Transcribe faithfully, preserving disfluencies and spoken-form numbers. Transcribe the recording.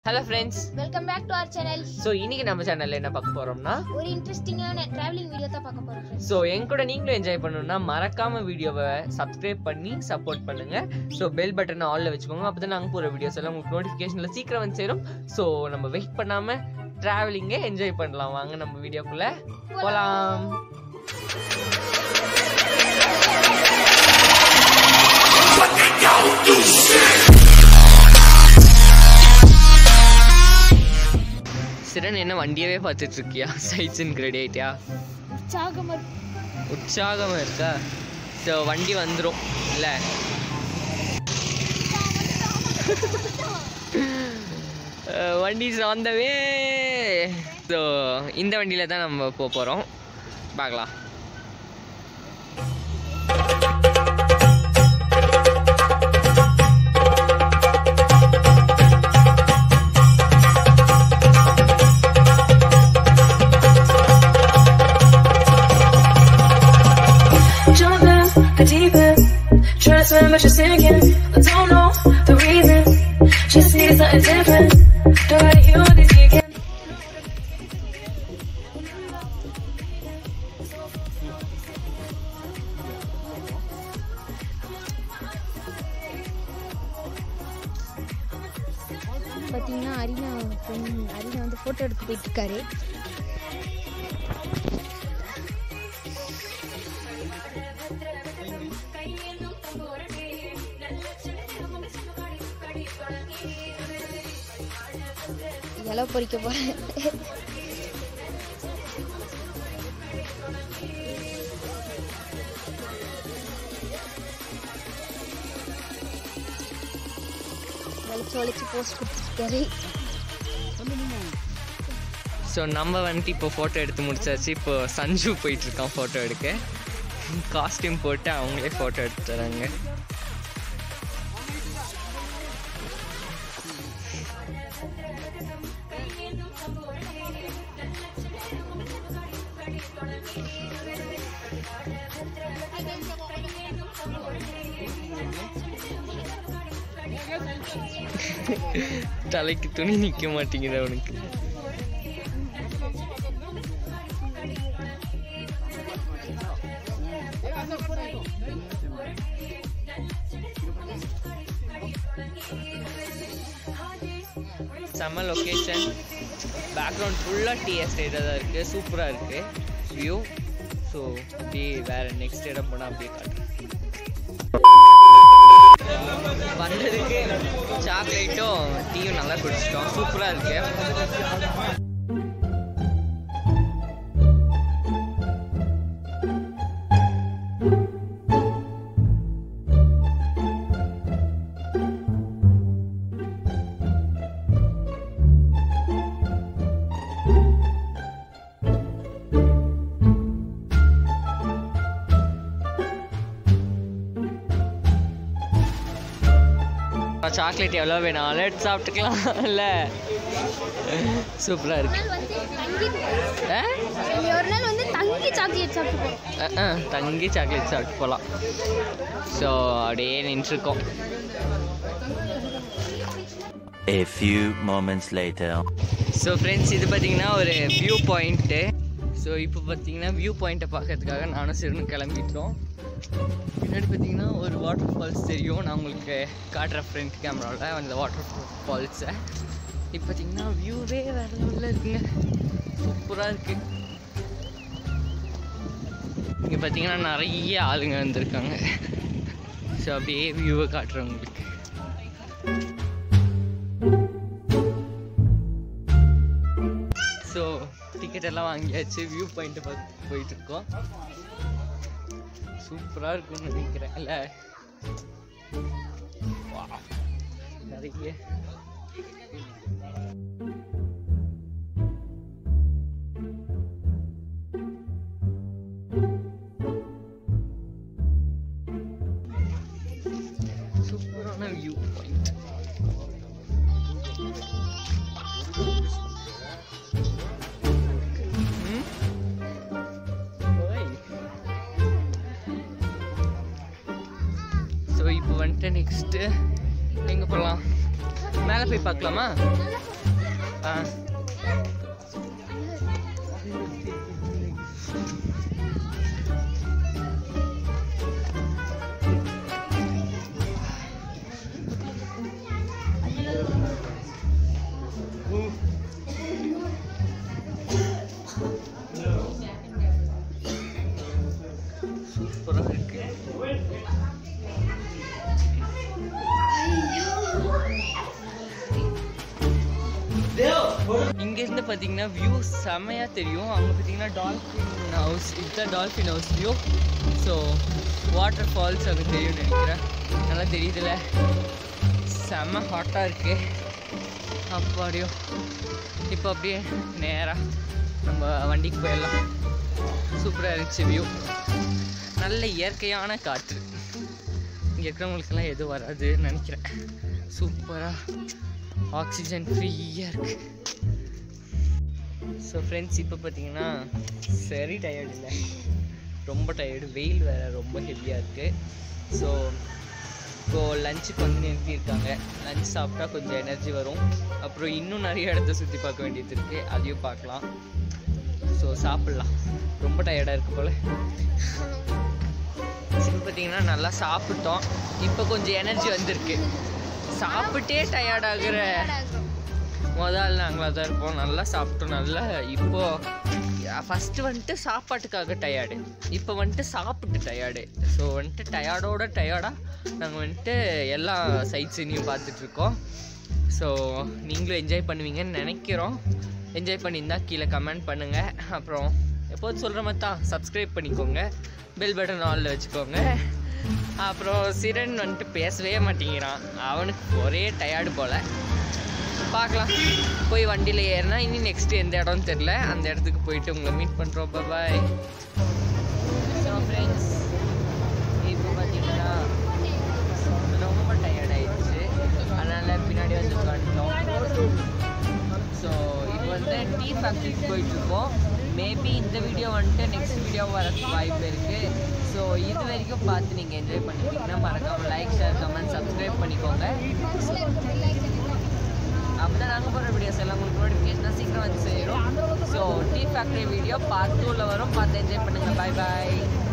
Hello friends, welcome back to our channel. So இன்னைக்கு நம்ம சேனல்ல என்ன பார்க்க போறோம்னா ஒரு இன்ட்ரஸ்டிங்கான டிராவலிங் வீடியோ தான் பார்க்க போறோம் friends. So என் கூட நீங்களும் என்ஜாய் பண்ணனும்னா மறக்காம வீடியோவை சப்ஸ்கிரைப் பண்ணி சப்போர்ட் பண்ணுங்க. So bell button ஆல்ல வெச்சுக்கோங்க. அப்பதான் நாங்க போற வீடியோஸ் எல்லாம் உங்களுக்கு நோட்டிஃபிகேஷன்ல சீக்கிரம் வந்து சேரும். So நம்ம வெயிட் பண்ணாம டிராவலிங்கை என்ஜாய் பண்ணலாம். வாங்க நம்ம வீடியோக்குள்ள போலாம். சிரன் என்ன வண்டியவே பார்த்துட்டு இருக்கியா? சைட்ஸ்ன்னு ரெடி ஆயிட்டியா? உற்சாகமா உற்சாகமா இருக்கா? ஸோ வண்டி வந்துடும் இல்லை? வண்டி சார்ந்தவே. ஸோ இந்த வண்டியில் தான் நம்ம போக போகிறோம். பார்க்கலாம். But you're sinking. I don't know the reason. Just need something different. Don't gotta hear all this again. பாத்தீங்கன்னா அரினா அரினா வந்து போட்டோ எடுத்து போயிட்டு இருக்காரு. இலை பொறிக்க போறேன். வலிச்சு வலிச்சு போஸ்ட் கொடுத்துருக்காரு. ஸோ நம்ம வந்துட்டு இப்போ ஃபோட்டோ எடுத்து முடிச்சாச்சு. இப்போ சஞ்சு போயிட்டு இருக்கான் ஃபோட்டோ எடுக்க. காஸ்டியூம் போட்டு அவங்களே ஃபோட்டோ எடுத்து தராங்க. தலைக்கு துணி நிற்க மாட்டேங்குது அவனுக்கு. செம்ம லொக்கேஷன். பேக்ரவுண்ட் ஃபுல்லாக டீ எஸ்டேட்டாக தான் இருக்குது. சூப்பராக இருக்குது வியூ. ஸோ அப்படியே வேறு நெக்ஸ்ட் இடம் போனால் அப்படியே காட்டுறேன். வந்ததுக்கு சாக்லேட்டும் டீயும் நல்லா குடிச்சிட்டோம். சூப்பராக இருக்கு. சாக்லேட் எவ்வளோ வேணாலும் எடுத்து சாப்பிட்டுக்கலாம் இல்லை? சூப்பராக இருக்கு. ஒரு நாள் வந்து தங்கி சாக்லேட் சாப்பிட்டு தங்கி சாக்லேட் சாப்பிட்டு போகலாம். ஸோ அப்படியே நின்றுருக்கோம். A few moments later. So friends, இது பார்த்தீங்கன்னா ஒரு வியூ பாயிண்ட்டு. ஸோ இப்போ பார்த்தீங்கன்னா வியூ பாயிண்ட்டை பார்க்கறதுக்காக நானும் சிறுன்னு கிளம்பிட்டோம். பின்னாடி பார்த்தீங்கன்னா ஒரு வாட்டர் ஃபால்ஸ் தெரியும். நான் உங்களுக்கு காட்டுற ஃப்ரண்ட் கேமராவில் அந்த வாட்டர் ஃபால்ஸை. இப்போ பார்த்தீங்கன்னா வியூவே வேறு லெவலில் இருக்குங்க. சூப்பராக இருக்குது. இங்கே பார்த்தீங்கன்னா நிறைய ஆளுங்க வந்திருக்காங்க. ஸோ அப்படியே வியூவை காட்டுறேன் உங்களுக்கு. ஸோ டிக்கெட் எல்லாம் வாங்கியாச்சு. வியூ பாயிண்ட்டை பார்த்து போயிட்டுருக்கோம். சூப்பராக இருக்கும்னு நினைக்கிறேன் இல்லை? நிறைய சூப்பரான வியூ பாயிண்ட். ஸோ இப்போ வந்துட்டு நெக்ஸ்ட்டு எங்கே போகலாம்? மேலே போய் பார்க்கலாமா? ஆ சூப்பராக இருக்கு. இங்கேருந்து பார்த்தீங்கன்னா வியூ செமையாக தெரியும். அங்கே பார்த்தீங்கன்னா டால்ஃபின் ஹவுஸ், இதுதான் dolphin house view. So waterfalls அங்கே தெரியும்னு நினைக்கிறேன். நல்லா தெரியுதுல்ல, செம்ம ஹாட்டாக இருக்கு. அப்படியோ இப்போ அப்படியே நேராக நம்ம வண்டிக்கு போயிடலாம். சூப்பராக இருந்துச்சு வியூ, நல்ல இயற்கையான காற்று. இங்கே இருக்கிறவங்களுக்கெல்லாம் எதுவும் வராதுன்னு நினைக்கிறேன். சூப்பராக ஆக்சிஜன் ஃப்ரீயாக இருக்குது. ஸோ ஃப்ரெண்ட்ஸ், இப்போ பார்த்தீங்கன்னா சரி டயர்டு இல்லை, ரொம்ப டயர்டு. வெயில் வேறு ரொம்ப ஹெவியாக இருக்குது. ஸோ இப்போது லஞ்சுக்கு வந்து நிறுத்தியிருக்காங்க. லஞ்ச் சாப்பிட்டா கொஞ்சம் எனர்ஜி வரும். அப்புறம் இன்னும் நிறைய இடத்த சுற்றி பார்க்க வேண்டியது இருக்குது, அதையும் பார்க்கலாம். ஸோ சாப்பிட்லாம், ரொம்ப டயர்டாக இருக்குது போல். இப்போ பார்த்தீங்கன்னா நல்லா சாப்பிட்டோம். இப்போ கொஞ்சம் எனர்ஜி வந்திருக்கு. சாப்பிட்டே டயர்டாகிற முதல் நாங்களாக தான் இருப்போம். நல்லா சாப்பிட்டோம். நல்லா இப்போது ஃபஸ்ட்டு வந்துட்டு சாப்பாட்டுக்காக டயர்டு, இப்போ வந்துட்டு சாப்பிட்டு டயர்டு. ஸோ வந்துட்டு டயர்டோட டயர்டாக நாங்கள் வந்துட்டு எல்லா சைட் சீனையும் பார்த்துட்ருக்கோம். ஸோ நீங்களும் என்ஜாய் பண்ணுவீங்கன்னு நினைக்கிறோம். என்ஜாய் பண்ணியிருந்தால் கீழே கமெண்ட் பண்ணுங்கள். அப்புறம் எப்போது சொல்கிற மாதிரி தான் சப்ஸ்கிரைப் பண்ணிக்கோங்க, பெல் பட்டன் ஆலில் வச்சுக்கோங்க. அப்புறம் சிரன் வந்துட்டு பேசவே மாட்டேங்கிறான். அவனுக்கு ஒரே டயர்டு போல். பார்க்கலாம், போய் வண்டியில் ஏறினா இனி நெக்ஸ்ட்டு எந்த இடம்னு தெரில. அந்த இடத்துக்கு போயிட்டு உங்களை மீட் பண்ணுறோம். பாய். ஸோ ஃப்ரெண்ட்ஸ், இப்போ பார்த்தீங்கன்னா ரொம்ப டயர்ட் ஆயிடுச்சு, அதனால் பின்னாடி வந்து உட்காந்துட்டோம். ஸோ இப்போ வந்து டீ ஃபேக்ட்ரிக்கு போயிட்டுருக்கோம். மேபி இந்த வீடியோ வந்துட்டு நெக்ஸ்ட் வீடியோ வரதுக்கு வாய்ப்பு இருக்குது. ஸோ இது வரைக்கும் பார்த்து நீங்கள் என்ஜாய் பண்ணிட்டீங்கன்னா மறக்காமல் லைக், ஷேர், கமெண்ட், சப்ஸ்கிரைப் பண்ணிக்கோங்க. அப்போ தான் நாங்கள் போகிற வீடியோஸ் எல்லாம் உங்களுக்கு நோட்டிஃபிகேஷனாக சீக்கிரம் வந்து சேரும். So tea factory video part டூவில் வரும், பார்த்து என்ஜாய் பண்ணுங்கள். பாய் பாய்.